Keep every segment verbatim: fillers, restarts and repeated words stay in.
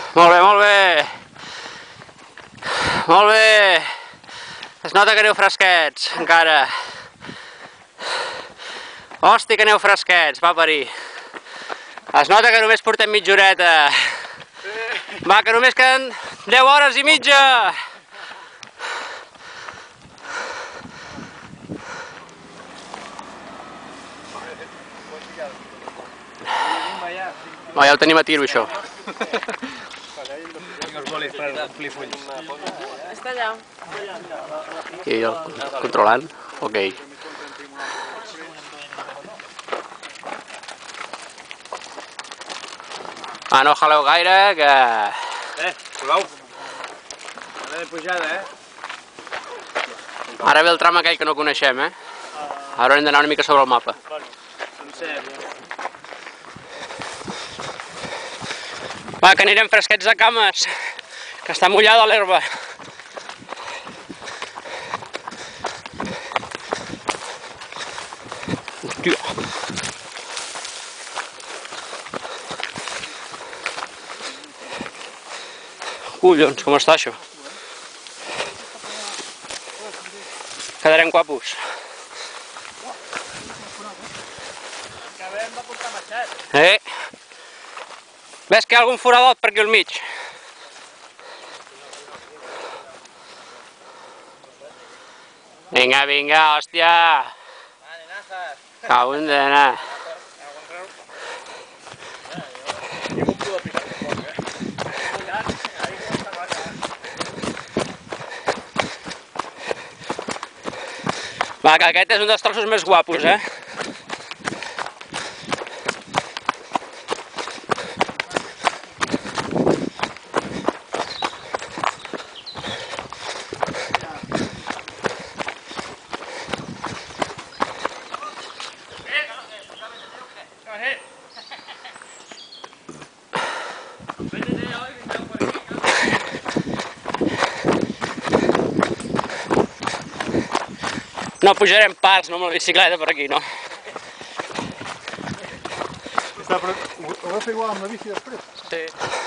Molt bé, molt bé. Molt bé. Es nota que aneu fresquets, encara. Hòstia, que aneu fresquets, va parir. Es nota que només portem mitja horeta. Va, que només queden deu hores i mitja. No, ja ho tenim a tiro, això. Està allà. Aquí el controlant. Ok. Ah, no jaleu gaire, que... Eh, colau. Ara de pujada, eh? Ara ve el tram aquell que no coneixem, eh? Ara hem d'anar una mica sobre el mapa. Va, que anirem fresquets de cames, que està mullada l'herba. Hòstia. Collons, com està això? Quedarem guapos. Acabem de portar matxat. Eh? Ves que hi ha algun foradot per aquí al mig? Vinga, vinga, hòstia! Cau en d'anar. Va, que aquest és un dels trossos més guapos, eh? No pujarem pas, no, amb la bicicleta per aquí, no. Ho vau fer igual amb la bici després? Sí.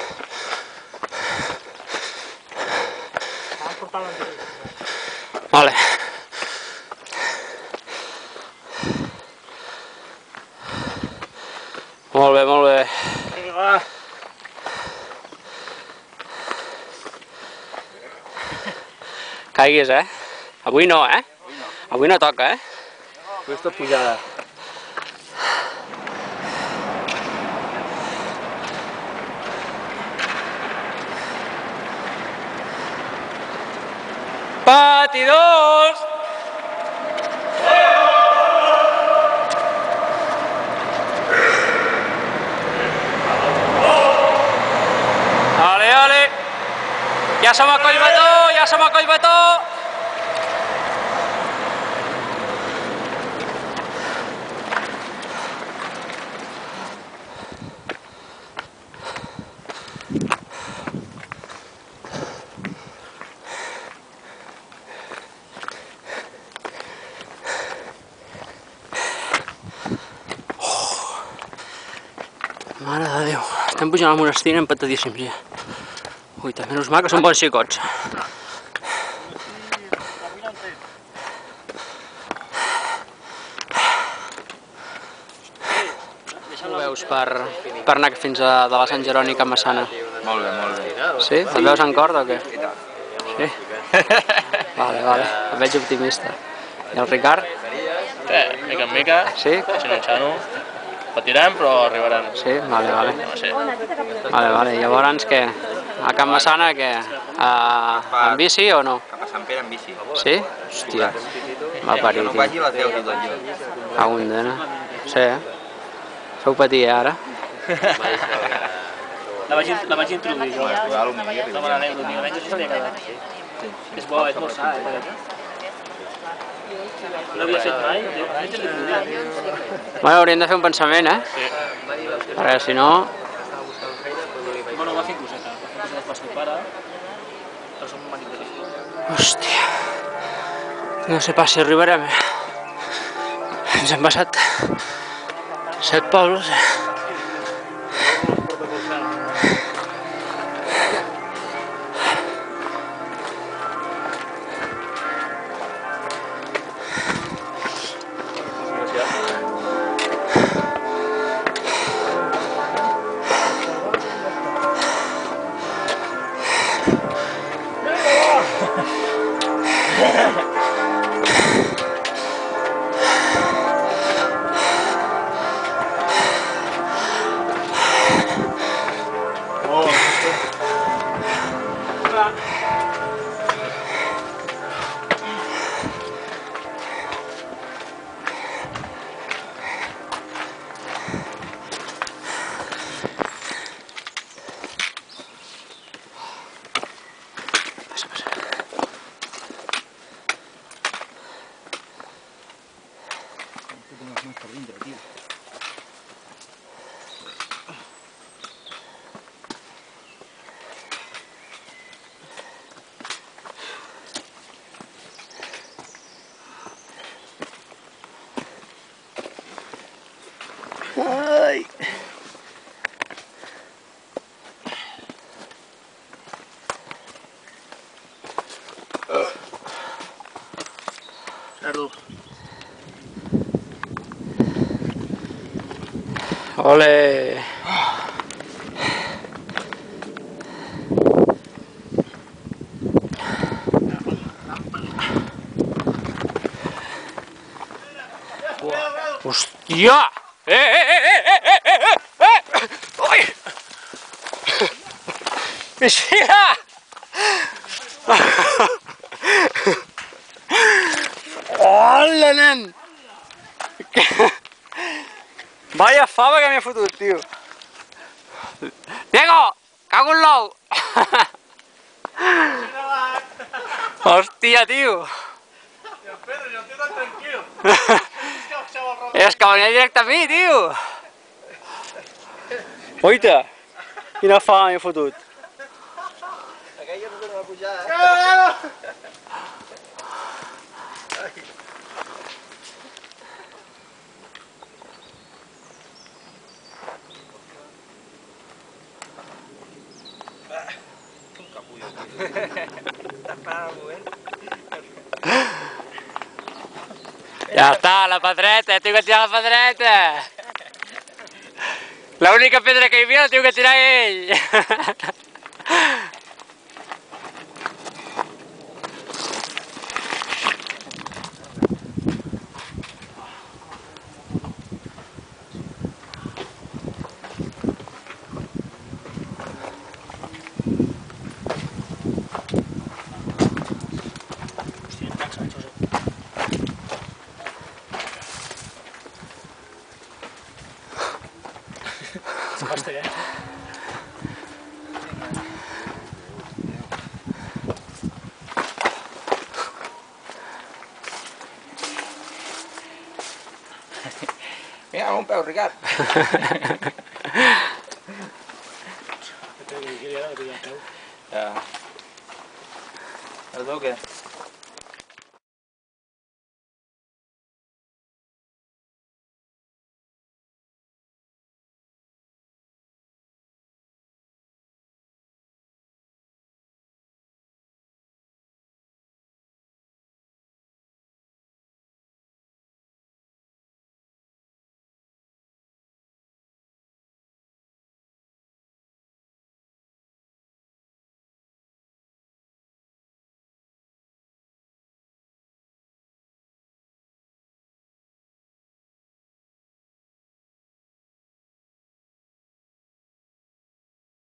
Vam portar l'anterior. Vale. Molt bé, molt bé. Vinga, va. Caiguis, eh? Avui no, eh? Avui no toca, eh? Aquesta pujada. Patidors! Ole, ole! Ja som a Collbató, ja som a Collbató! Mare de Déu, estem pujant al monestir i anem patadíssims ja. Ui, també menys mal que són bons xicots. Com ho veus per, per anar fins a de la Sant Jeroni a Massana? Molt bé, molt bé. Sí? Et veus en corda o què? Sí? Vale, vale, et veig optimista. I el Ricard? Eh, mica en mica, Sí? xano en xano. Patirem, però arribarem. Sí? Vale, vale. No sé. Vale, vale. Llavors, què? A Can Massana, què? A... En bici o no? Cap a Sant Pere en bici. Sí? Hòstia, va parir, No tio. vagi a les deu i tot jo. A un dena. Sí, eh? Feu patir, eh, ara? La vaig, la vaig introduir jo. No me n'aneu, almenys això li ha quedat. És bo, és molt sa, eh? No havia fet mai. Bueno, hauríem de fer un pensament, eh? Perquè si no... Bueno, va fer coseta. Va fer coseta pel seu pare. Però som manipulistes. Hòstia... No sé pas si arribarem, eh? Ens hem passat... set pobles, eh? Ai. Sardo. Ole. Hòstia! Eh, eh, eh, eh, eh, eh, eh, eh! Ui! Vigila! Hola, nen! Vaya fava que m'he fotut, tio. Diego! Cago en l'ou! Hòstia, tio! Pedro, jo estic tan tranquil. És que venia directe a mi, tio! Oita! Quina fama m'he fotut. Aquella no torna a pujar, eh? Un capullo, tio. Estàs parant al moment? Ja està, la pedreta, tinc que tirar la pedreta! L'única pedra que hi havia la tinc que tirar ell! Hòstia, eh? Mira, un peu, Ricard. Que te diria de pillar el peu. Ja. Perdó, què?